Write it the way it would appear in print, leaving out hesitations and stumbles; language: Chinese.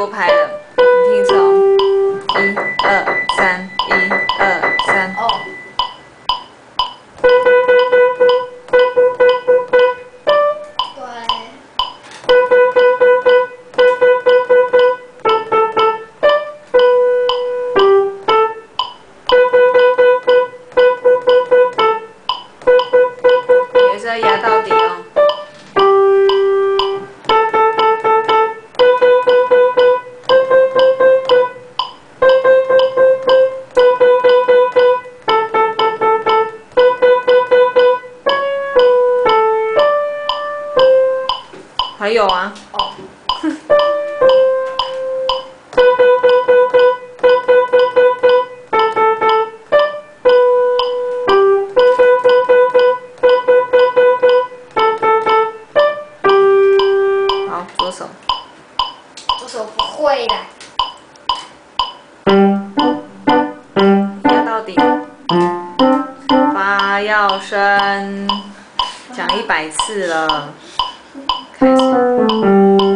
多拍了，你听一次哦，1、2、3，1、2、3。 哦。 对，也是要压到底哦。还有啊。 哦。 好，左手。 左手不会啦。 压到底。发要升，讲100次了，开始。